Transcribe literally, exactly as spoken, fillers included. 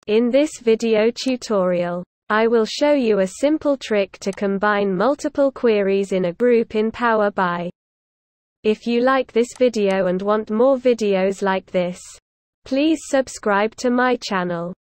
In this video tutorial, I will show you a simple trick to combine multiple queries in a group in Power B I. If you like this video and want more videos like this, please subscribe to my channel.